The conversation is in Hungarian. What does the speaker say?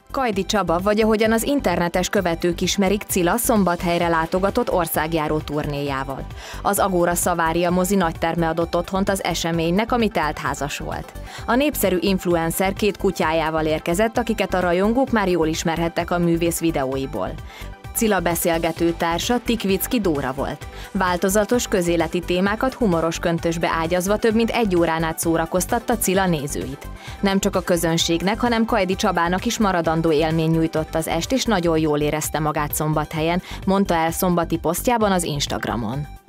Kajdi Csaba, vagy ahogyan az internetes követők ismerik, Cilla Szombathelyre látogatott országjáró turnéjával. Az Agora Savaria mozi nagyterme adott otthont az eseménynek, ami teltházas volt. A népszerű influencer 2 kutyájával érkezett, akiket a rajongók már jól ismerhettek a művész videóiból. Cilla beszélgető társa Tikvicki Dóra volt. Változatos közéleti témákat humoros köntösbe ágyazva több mint 1 órán át szórakoztatta Cilla nézőit. Nem csak a közönségnek, hanem Kajdi Csabának is maradandó élmény nyújtott az est, és nagyon jól érezte magát Szombathelyen, mondta el szombati posztjában az Instagramon.